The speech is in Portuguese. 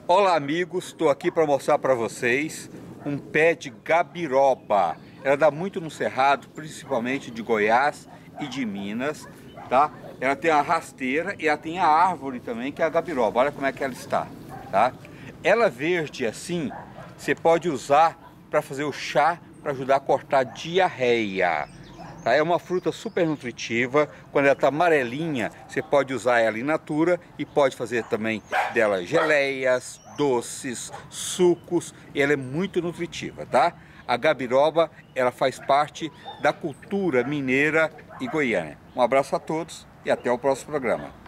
Olá amigos, estou aqui para mostrar para vocês um pé de gabiroba. Ela dá muito no cerrado, principalmente de Goiás e de Minas, tá? Ela tem a rasteira e ela tem a árvore também, que é a gabiroba. Olha como é que ela está, tá? Ela verde assim, você pode usar para fazer o chá para ajudar a cortar diarreia. Tá? É uma fruta super nutritiva. Quando ela está amarelinha, você pode usar ela in natura e pode fazer também dela geleias, doces, sucos. E ela é muito nutritiva, tá? A gabiroba, ela faz parte da cultura mineira e goiana. Um abraço a todos e até o próximo programa.